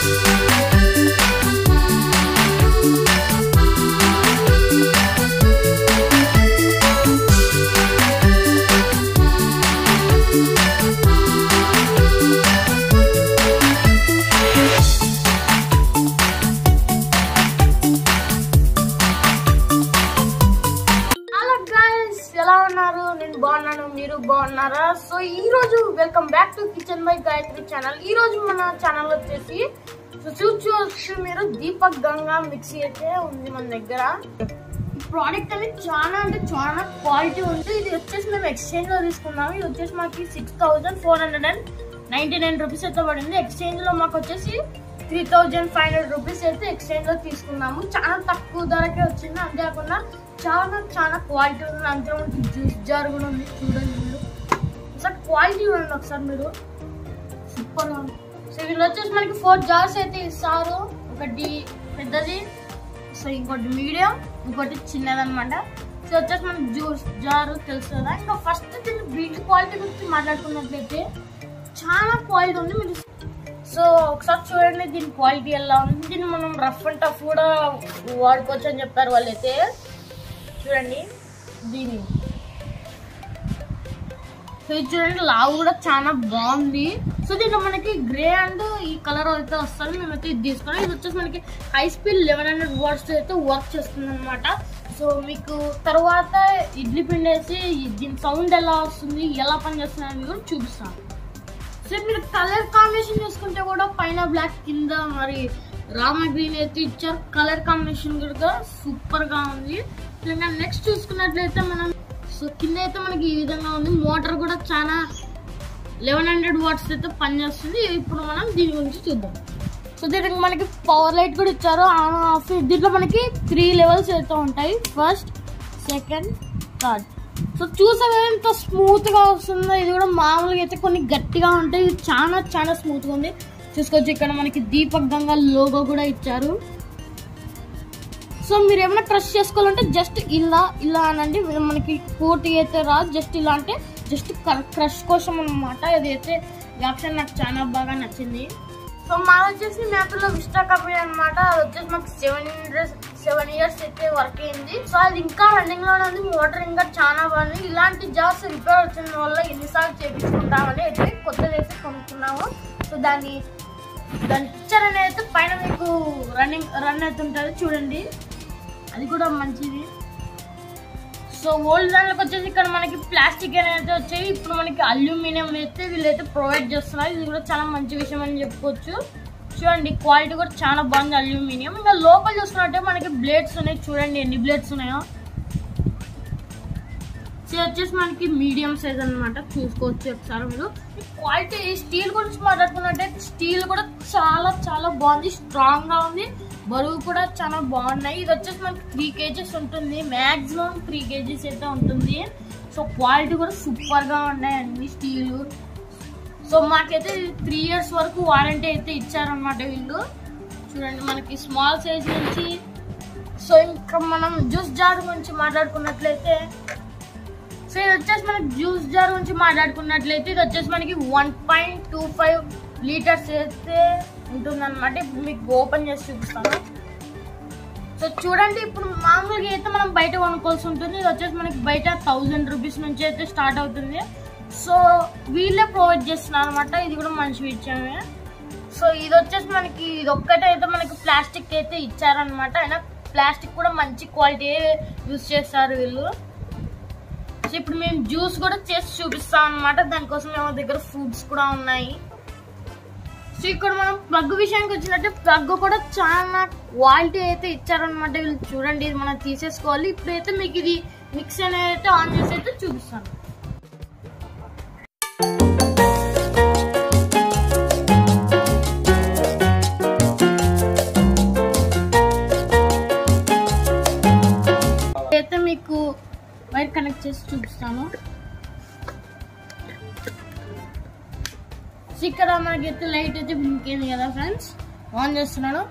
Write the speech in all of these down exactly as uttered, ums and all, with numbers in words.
So ఈ రోజు welcome back to kitchen by Gayatri channel. ఈ రోజు మన ఛానల్ వచ్చేసి చూసుకోవచ్చు మీరు దీపక్ గంగా మిక్సీ అయితే ఉంది మన దగ్గర. ఈ ప్రోడక్ట్ అనేది చాలా అంటే చాలా క్వాలిటీ ఉంది. ఇది వచ్చేసి మేము ఎక్స్చేంజ్ లో తీసుకున్నాము. ఇది వచ్చేసి మాకు six thousand four hundred and ninety nine rupees అయితే పడింది. ఎక్స్చేంజ్ లో మాకు వచ్చేసి three thousand five hundred rupees అయితే ఎక్స్చేంజ్ లో తీసుకున్నాము. చాలా తక్కువ ధరకే వచ్చింది. అంతేకాకుండా చాలా చాలా క్వాలిటీ ఉంది. అంతే మనకి జ్యూస్ జార్ కూడా ఉంది. చూడండి మీరు ఒకసారి క్వాలిటీ ఉంది, ఒకసారి మీరు సూపర్ గా ఉంది. సో వీళ్ళు వచ్చేసి మనకి ఫోర్ జార్స్ అయితే ఇస్తారు. ఒకటి పెద్దది, సో ఇంకోటి మీడియం, ఇంకోటి చిన్నది అనమాట. సో వచ్చేసి మనకి జ్యూస్ జార్ తెలుసు కదా. ఇంకా ఫస్ట్ దీని బిల్డ్ క్వాలిటీ గురించి మాట్లాడుకున్నట్లయితే చాలా క్వాలిటీ ఉంది. మీరు సో ఒకసారి చూడండి దీని క్వాలిటీ ఎలా ఉంది. దీన్ని మనం రఫ్ అండ్ టఫ్ కూడా వాడుకోవచ్చు అని చెప్పారు వాళ్ళైతే. చూడండి దీని సో ఇది చూడండి లావు కూడా చాలా బాగుంది. సో దీంట్లో మనకి గ్రే అండ్ ఈ కలర్ అయితే వస్తుంది. మేమైతే ఇది తీసుకున్నాం. ఇది వచ్చేసి మనకి high speed eleven hundred watts అయితే వర్క్ చేస్తుంది అనమాట. సో మీకు తర్వాత ఇడ్లీ పిండి వేసి దీని సౌండ్ ఎలా వస్తుంది, ఎలా పనిచేస్తుంది అని కూడా చూపిస్తాను. సో మీరు కలర్ కాంబినేషన్ చూసుకుంటే కూడా పైన బ్లాక్, కింద మరి రామా గ్రీన్ అయితే ఇచ్చారు. కలర్ కాంబినేషన్ కూడా సూపర్ గా ఉంది. నెక్స్ట్ చూసుకున్నట్లయితే మనం సో కింద అయితే మనకి ఈ విధంగా ఉంది. మోటార్ కూడా చాలా లెవెన్ హండ్రెడ్ వాట్స్ అయితే పనిచేస్తుంది. ఇప్పుడు మనం దీని గురించి చూద్దాం. సో దీనికి మనకి పవర్ లైట్ కూడా ఇచ్చారు, ఆన్ ఆఫ్. దీంట్లో మనకి త్రీ లెవెల్స్ అయితే ఉంటాయి, ఫస్ట్, సెకండ్, థర్డ్. సో చూసాక ఎంత స్మూత్ గా వస్తుందో. ఇది కూడా మామూలుగా అయితే కొన్ని గట్టిగా ఉంటాయి, ఇది చాలా చాలా స్మూత్ గా ఉంది. చూసుకోవచ్చు ఇక్కడ మనకి దీపక్ గంగా లోగో కూడా ఇచ్చారు. సో మీరు ఏమైనా క్రష్ చేసుకోవాలంటే జస్ట్ ఇలా ఇలా అనండి, మనకి పూర్తిగా అయితే రాదు. జస్ట్ ఇలా అంటే జస్ట్ క్రష్ కోసం అనమాట. ఇదైతే ఈ ఆప్షన్ నాకు చాలా బాగా నచ్చింది. సో మాది వచ్చేసి మ్యాప్లో విస్టా కంపెనీ అనమాట. అది వచ్చేసి మాకు సెవెన్ ఇయర్స్ సెవెన్ ఇయర్స్ అయితే వర్క్ అయింది. సో అది ఇంకా రన్నింగ్ లోనే ఉంది. మోటార్ ఇంకా చాలా బాగుంది. ఇలాంటి జాబ్స్ రిపేర్ వచ్చిన వల్ల ఎన్నిసార్లు చేయించుకుంటామని అయితే కొత్తది అయితే కొనుక్కున్నాము. సో దాన్ని దాని పిక్చర్ అనేది అయితే పైన మీకు రన్నింగ్ రన్ అవుతుంటుంది చూడండి, అది కూడా మంచిది. సో ఓల్డ్ దాంట్లోకి వచ్చేసి ఇక్కడ మనకి ప్లాస్టిక్ అనేది వచ్చాయి. ఇప్పుడు మనకి అల్యూమినియం అయితే వీళ్ళైతే ప్రొవైడ్ చేస్తున్నారు. ఇది కూడా చాలా మంచి విషయం అని చెప్పుకోవచ్చు. చూడండి క్వాలిటీ కూడా చాలా బాగుంది అల్యూమినియం. ఇంకా లోపల చూసుకున్నట్టే మనకి బ్లేడ్స్ ఉన్నాయి. చూడండి ఎన్ని బ్లేడ్స్ ఉన్నాయో. సో వచ్చేసి మనకి మీడియం సైజ్ అనమాట, చూసుకోవచ్చు ఒకసారి మీరు. క్వాలిటీ స్టీల్ గురించి మాట్లాడుకున్నట్టయితే స్టీల్ కూడా చాలా చాలా బాగుంది, స్ట్రాంగ్ గా ఉంది. బరువు కూడా చాలా బాగున్నాయి. ఇది వచ్చేసి మనకి త్రీ కేజీస్ ఉంటుంది, మ్యాక్సిమం త్రీ కేజీస్ అయితే ఉంటుంది. సో క్వాలిటీ కూడా సూపర్ గా ఉన్నాయి అన్ని స్టీల్. సో మాకైతే త్రీ ఇయర్స్ వరకు వారంటీ అయితే ఇచ్చారనమాట వీళ్ళు. చూడండి మనకి స్మాల్ సైజ్ నుంచి. సో ఇంకా మనం జ్యూస్ జార్ గురించి మాట్లాడుకున్నట్లయితే సో ఇది వచ్చేసి మనకి జ్యూస్ జార్ గురించి మాట్లాడుకున్నట్లయితే ఇది వచ్చేసి మనకి one point two five litres అయితే ఉంటుందన్నమాట. ఇప్పుడు మీకు ఓపెన్ చేసి చూపిస్తాను. సో చూడండి ఇప్పుడు మామూలుగా అయితే మనం బయట కొనుక్కోవాల్సి ఉంటుంది. ఇది వచ్చేసి మనకి బయట థౌజండ్ రూపీస్ నుంచి అయితే స్టార్ట్ అవుతుంది. సో వీళ్ళే ప్రొవైడ్ చేస్తున్నారు అనమాట. ఇది కూడా మంచి విషయమే. సో ఇది వచ్చేసి మనకి ఇది ఒక్కటే అయితే మనకి ప్లాస్టిక్ అయితే ఇచ్చారనమాట. అయినా ప్లాస్టిక్ కూడా మంచి క్వాలిటీ యూజ్ చేస్తారు వీళ్ళు. సో ఇప్పుడు మేము జ్యూస్ కూడా చేసి చూపిస్తాం అనమాట. దానికోసం మా దగ్గర ఫ్రూట్స్ కూడా ఉన్నాయి. సో ఇక్కడ మనం ప్లగ్ విషయానికి వచ్చినట్టే ప్లగ్ కూడా చాలా క్వాలిటీ అయితే ఇచ్చారనమాట వీళ్ళు. చూడండి ఇది మనం తీసేసుకోవాలి. ఇప్పుడైతే మీకు ఇది మిక్స్ అనేది అయితే ఆన్ చేసి అయితే చూపిస్తాను. అయితే మీకు వైర్ కనెక్ట్ చేసి చూపిస్తాను. ఇక్కడ మనకైతే లైట్ అయితే బ్లింక్ అయింది కదా ఫ్రెండ్స్, ఆన్ చేస్తున్నాను.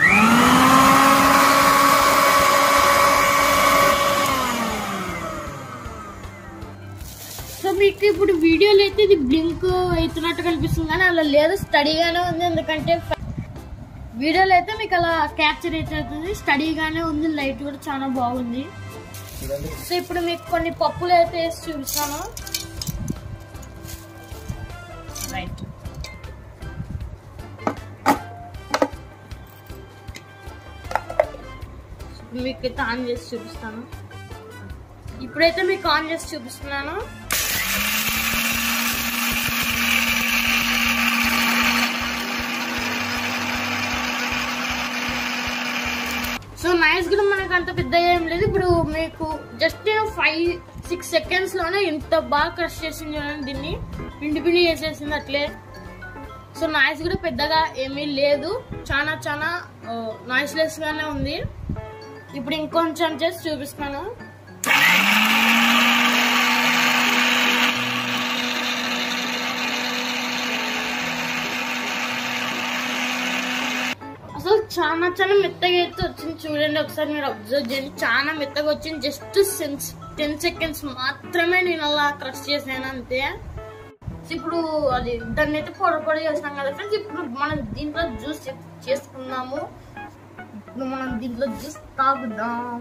సో మీకు ఇప్పుడు వీడియోలో అయితే ఇది బ్లింక్ అవుతున్నట్టు కనిపిస్తుంది కానీ అలా లేదు, స్టడీగానే ఉంది. ఎందుకంటే వీడియోలో అయితే మీకు అలా క్యాప్చర్ అయితే అవుతుంది. స్టడీగానే ఉంది, లైట్ కూడా చాలా బాగుంది. సో ఇప్పుడు మీకు కొన్ని పప్పులు అయితే వేసి చూపిస్తాను. రైట్, మీకైతే ఆన్ చేసి చూపిస్తాను. ఇప్పుడైతే మీకు ఆన్ చేసి చూపిస్తున్నాను. సో నైస్ కూడా మనకు అంత పెద్ద ఏం లేదు. ఇప్పుడు మీకు జస్ట్ ఫైవ్ సిక్స్ సెకండ్స్ లోనే ఎంత బాగా క్రష్ చేసింది చూడండి. దీన్ని పిండి పిండి చేసేసింది అట్లే. సో నాయిస్ కూడా పెద్దగా ఏమీ లేదు, చాలా చాలా నాయిస్లెస్ గానే ఉంది. ఇప్పుడు ఇంకొంచెం చేసి చూపిస్తాను. అసలు చాలా చాలా మెత్తగా అయితే వచ్చింది చూడండి. ఒకసారి మీరు అబ్జర్వ్ చేయండి, చాలా మెత్తగా వచ్చింది. జస్ట్ సెన్స్ టెన్ సెకండ్స్ మాత్రమే నేను అలా క్రష్ చేసాను అంతే. ఇప్పుడు అది దాన్ని అయితే పొడి పొడి చేస్తాం కదా ఫ్రెండ్స్. ఇప్పుడు మనం దీంట్లో జ్యూస్ చేసుకున్నాము. ఇప్పుడు మనం దీంట్లో జ్యూస్ తాగుదాం.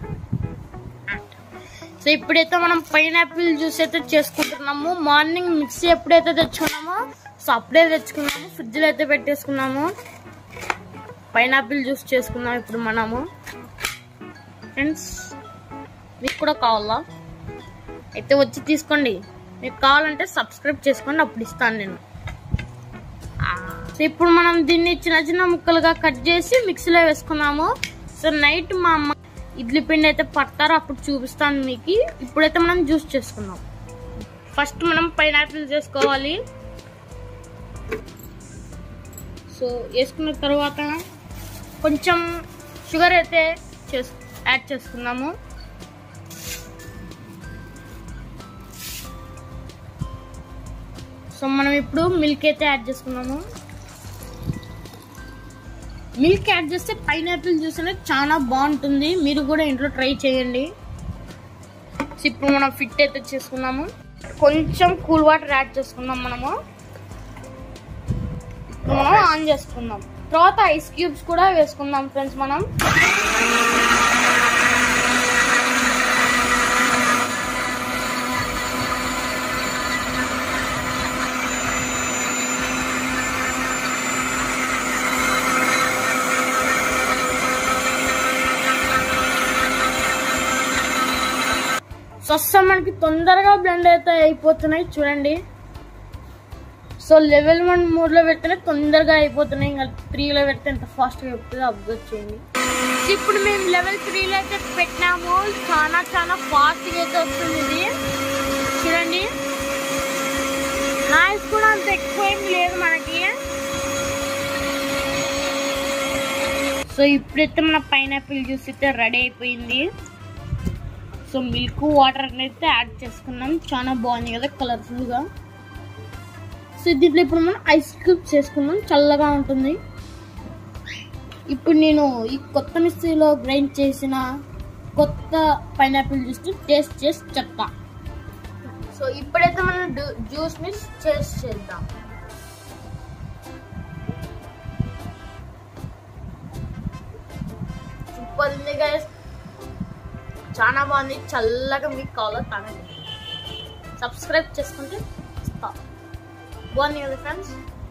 సో ఇప్పుడైతే మనం పైనాపిల్ జ్యూస్ అయితే చేసుకుంటున్నాము. మార్నింగ్ మిక్సీ ఎప్పుడైతే తెచ్చుకున్నామో సో అప్పుడే తెచ్చుకున్నాము, ఫ్రిడ్జ్లో అయితే పెట్టేసుకున్నాము. పైనాపిల్ జ్యూస్ చేసుకున్నాం ఇప్పుడు మనము. ఫ్రెండ్స్ మీకు కూడా కావాలా అయితే వచ్చి తీసుకోండి. మీకు కావాలంటే సబ్స్క్రైబ్ చేసుకోండి, అప్పుడు ఇస్తాను నేను. సో ఇప్పుడు మనం దీన్ని చిన్న చిన్న ముక్కలుగా కట్ చేసి మిక్సీలో వేసుకున్నాము. సో నైట్ మా అమ్మ ఇడ్లీ పిండి అయితే పడతారో అప్పుడు చూపిస్తాను మీకు. ఇప్పుడైతే మనం జ్యూస్ చేసుకున్నాం. ఫస్ట్ మనం పైనాపిల్ చేసుకోవాలి. సో వేసుకున్న తర్వాత కొంచెం షుగర్ అయితే చేసు యాడ్ చేసుకున్నాము. సో మనం ఇప్పుడు మిల్క్ అయితే యాడ్ చేసుకున్నాము. మిల్క్ యాడ్ చేస్తే పైనాపిల్ జ్యూస్ అనేది చాలా బాగుంటుంది. మీరు కూడా ఇంట్లో ట్రై చేయండి. సో ఇప్పుడు మనం ఫిట్ అయితే చేసుకున్నాము. కొంచెం కూల్ వాటర్ యాడ్ చేసుకున్నాం మనము. మనం ఆన్ చేసుకుందాం. తర్వాత ఐస్ క్యూబ్స్ కూడా వేసుకుందాం ఫ్రెండ్స్ మనం. సో మనకి తొందరగా బ్లెండ్ అయితే అయిపోతున్నాయి చూడండి. సో లెవెల్ వన్ మోడ్ లో పెడితేనే తొందరగా అయిపోతున్నాయి. ఇంకా త్రీలో పెడితే ఎంత ఫాస్ట్ గా చెప్తుందో అబ్జర్వ్ చేయండి. ఇప్పుడు మేము లెవెల్ త్రీలో అయితే పెట్టినాము. చాలా చాలా ఫాస్ట్ గా అయితే వస్తుంది ఇది చూడండి. నాయిస్ కూడా అంత ఎక్కువ ఏం లేదు మనకి. సో ఇప్పుడైతే మన పైనాపిల్ జ్యూస్ అయితే రెడీ అయిపోయింది. సో మిల్క్ వాటర్ అయితే యాడ్ చేసుకున్నాం. చాలా బాగుంది కదా కలర్ఫుల్ గా. సో దీంట్లో ఇప్పుడు మనం ఐస్ క్యూబ్స్ చేసుకున్నాం, చల్లగా ఉంటుంది. ఇప్పుడు నేను ఈ కొత్త మిక్సీలో గ్రైండ్ చేసిన కొత్త పైనాపిల్ జ్యూస్ టేస్ట్ చేసి చెప్తా. సో ఇప్పుడైతే మనం జ్యూస్ ని టేస్ట్ చేద్దాం. సూపర్ ఉంది గైస్, చాలా బాగుంది. చల్లగా మీకు కావాలో తాగండి. సబ్స్క్రైబ్ చేసుకుంటే ఇస్తా. బాగుంది కదా ఫ్రెండ్స్.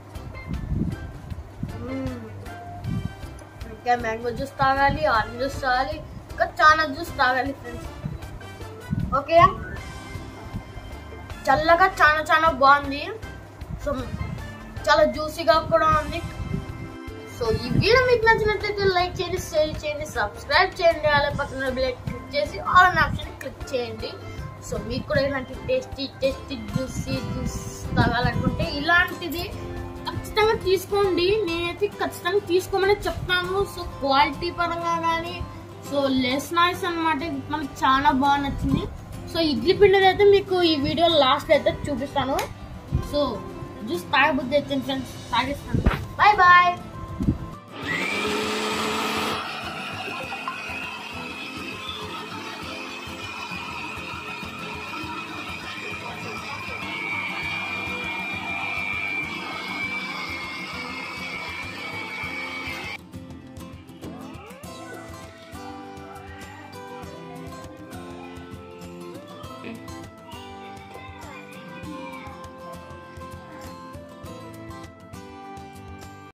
ఇంకా మ్యాంగో జ్యూస్ తాగాలి, ఆరెంజ్ జ్యూస్ తాగాలి, ఇంకా చాలా జ్యూస్ తాగాలి ఫ్రెండ్స్. ఓకే, చల్లగా చాలా చాలా బాగుంది. సో చాలా జ్యూసీగా కూడా ఉంది. సో ఈ వీడియో మీకు నచ్చినట్లయితే లైక్ చేయండి, షేర్ చేయండి, సబ్స్క్రైబ్ చేయండి. అలాగే పక్కన బెల్ క్లిక్ చేసి ఆల్ అనే ఆప్షన్ క్లిక్ చేయండి. సో మీకు కూడా ఇలాంటి టేస్టీ టేస్టీ జ్యూసీ జ్యూస్ తాగాలనుకుంటే ఇలాంటిది ఖచ్చితంగా తీసుకోండి. నేనైతే ఖచ్చితంగా తీసుకోమని చెప్తాను. సో క్వాలిటీ పరంగా కానీ సో లెస్ నాయిస్ అనమాట. మనకు చాలా బాగా నచ్చింది. సో ఇడ్లీ పిండిది అయితే మీకు ఈ వీడియో లాస్ట్ అయితే చూపిస్తాను. సో జ్యూస్ తాగబుద్ధి అయితే ఫ్రెండ్స్ తాగిస్తాను. Bye bye.